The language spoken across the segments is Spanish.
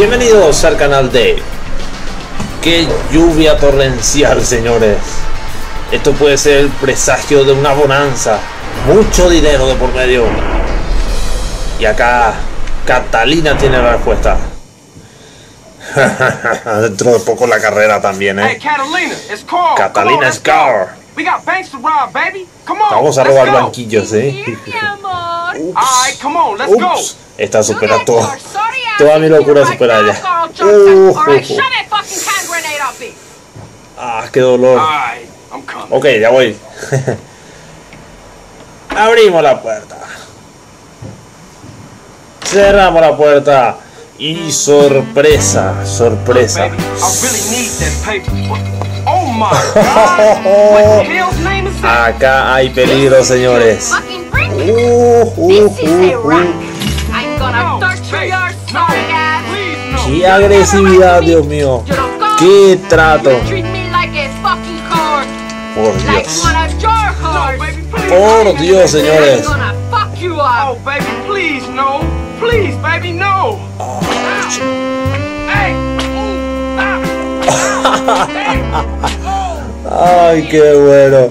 Bienvenidos al canal de... ¡Qué lluvia torrencial, señores! Esto puede ser el presagio de una bonanza. Mucho dinero de por medio. Y acá Catalina tiene la respuesta. Dentro de poco la carrera también, Hey, Catalina, it's Carl. Catalina es Carl. We got banks to rob, baby. Come on. Vamos a robar banquillos, Sí, mi amor. All right, come on, let's go. Ups. Esta supera Look at todo. your sorry ass Toda mi locura right supera now, ella. Carl Johnson. All right, shove that fucking hand grenade up here. Ah, qué dolor. All right, I'm coming. Ok, ya voy. Abrimos la puerta. Cerramos la puerta. Y sorpresa, sorpresa. Baby, I really need that paper. Oh my God! What the hell's name is that? Acá hay peligro, señores. Fucking brick. This is a wrap. I'm gonna torture your sorry ass. Please no. Qué agresividad, Dios mío. You don't go. Qué trato. You treat me like a fucking whore. Por Like Dios. one of your No, whores. baby, please. Por Dios, I'm señores. gonna fuck you up. Oh, baby, please no. Please, baby, no. Hey. Ooh, ah. Damn. Oh. Ay, qué bueno.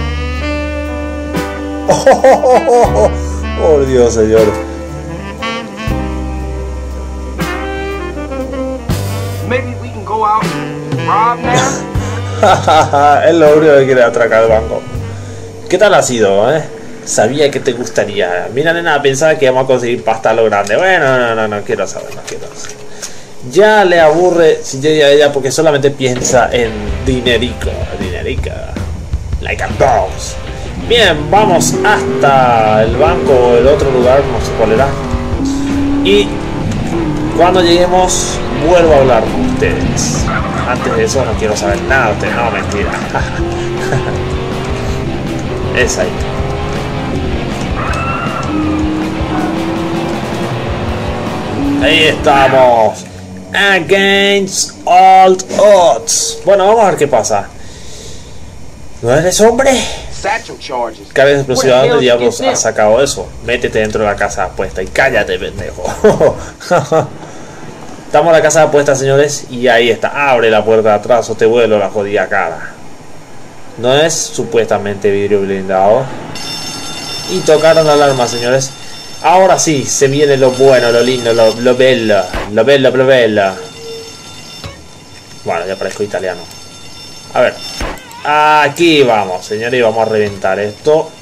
Por Dios, señores. Maybe we can go out and rob now. Es lo único que quiere atracar el banco. ¿Qué tal ha sido, Sabía que te gustaría. Mira, nena, pensaba que íbamos a conseguir pasta a lo grande. Bueno, no quiero saber, no quiero saber. Ya le aburre si llega a ella porque solamente piensa en dinerico. Dinerica. Like a boss. Bien, vamos hasta el banco o el otro lugar, no sé cuál era. Y cuando lleguemos, vuelvo a hablar con ustedes. Antes de eso no quiero saber nada de ustedes. No, mentira. Es ahí. Ahí estamos. Against all odds. Bueno, vamos a ver qué pasa. ¿No eres hombre? Satchel charges. Cabe explosiva, ¿dónde diablos has sacado eso? Métete dentro de la casa de apuesta y cállate, pendejo. Estamos en la casa de apuestas, señores, y ahí está. Abre la puerta de atrás o te vuelo la jodida cara. No es supuestamente vidrio blindado. Y tocaron la alarma, señores. Ahora sí, se viene lo bueno, lo lindo, lo bello. Lo bello, lo bello. Bueno, ya parezco italiano. A ver. Aquí vamos, señores, y vamos a reventar esto.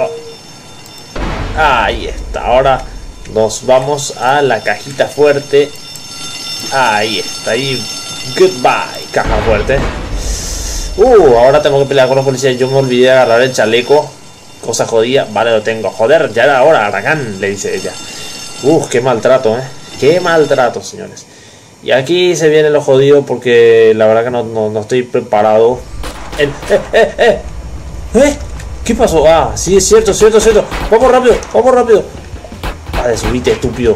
Ahí está. Ahora nos vamos a la cajita fuerte. Ahí está. Ahí. Goodbye, caja fuerte. Ahora tengo que pelear con los policías. Yo me olvidé de agarrar el chaleco. Cosa jodida. Vale, lo tengo. Joder, ya era hora, Aragán, le dice ella. Qué maltrato, Qué maltrato, señores. Y aquí se viene lo jodido porque la verdad que no estoy preparado. ¿Qué pasó? Ah, sí, es cierto. Vamos rápido. Vale, subite, estúpido.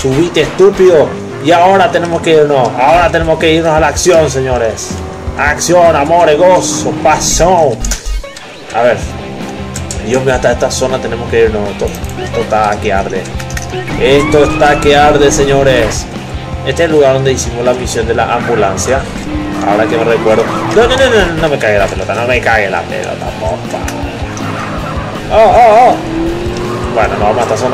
Y ahora tenemos que irnos. A la acción, señores. Acción, amor, gozo, pasión. A ver. Dios mío, hasta esta zona tenemos que irnos. Esto está que arde. Esto está que arde, señores. Este es el lugar donde hicimos la misión de la ambulancia. Ahora que me recuerdo. No me cague la pelota, porfa. Bueno, no vamos a esta zona.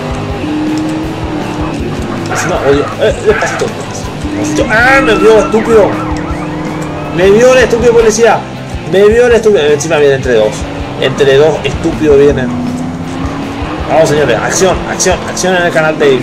Encima odio. Despacito. ¡Ah! Me vio, estúpido. Me vio el estúpido policía. Encima viene entre dos. Entre dos estúpidos vienen. Vamos, señores. Acción en el canal de...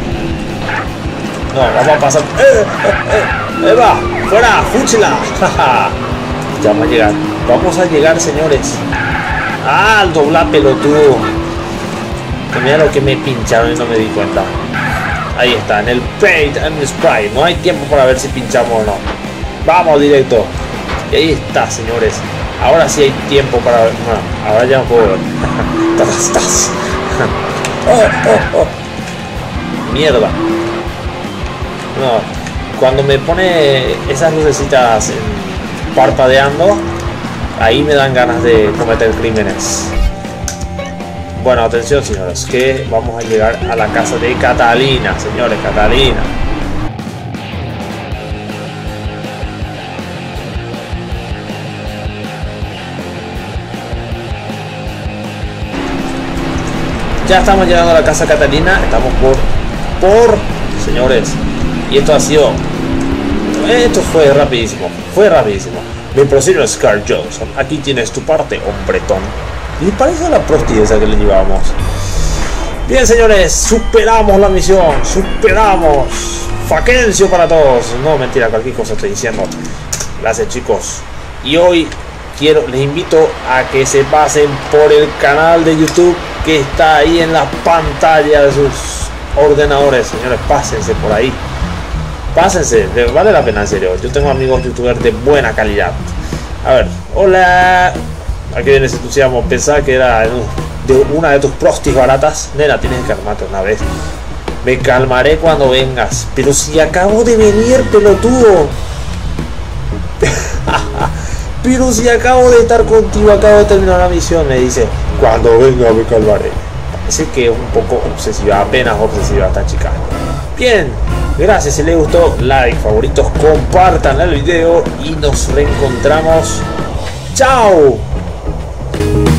No, vamos a pasar. ¡Eva! ¡Fuera! ¡Fúchila! Ya vamos a llegar, señores. Al doblar pelotudo. Que mira lo que me pincharon y no me di cuenta. Ahí está, en el Paint and Spray. No hay tiempo para ver si pinchamos o no. Vamos directo. Y ahí está, señores. Ahora sí hay tiempo para ver. Bueno, ahora ya no puedo ver. Estás. Mierda. No. Cuando me pone esas lucecitas parpadeando, ahí me dan ganas de cometer crímenes. Bueno, atención, señores, que vamos a llegar a la casa de Catalina, señores, Catalina. Ya estamos llegando a la casa Catalina. Estamos señores. Y esto ha sido... Esto fue rapidísimo. Fue rapidísimo. Mi próximo es Carl Johnson. Aquí tienes tu parte, hombretón. ¿Le parece a la prosti esa que le llevamos? Bien, señores. Superamos la misión. Superamos. Faquencio para todos. No, mentira. Cualquier cosa estoy diciendo. Gracias, chicos. Y hoy les invito a que se pasen por el canal de YouTube que está ahí en la pantalla de sus ordenadores. Señores, pásense por ahí. Pásense, vale la pena, en serio. Yo tengo amigos youtubers de buena calidad. A ver, hola. Aquí viene ese entusiasmo. Pensaba que era de una de tus prostis baratas. Nena, tienes que calmarte una vez. Me calmaré cuando vengas. Pero si acabo de venir, pelotudo. Pero si acabo de estar contigo, acabo de terminar la misión. Me dice, cuando venga me calmaré. Parece que es un poco obsesiva, apenas obsesiva esta chica. Bien, gracias. Si les gustó, like, favoritos, compartan el video y nos reencontramos. ¡Chao!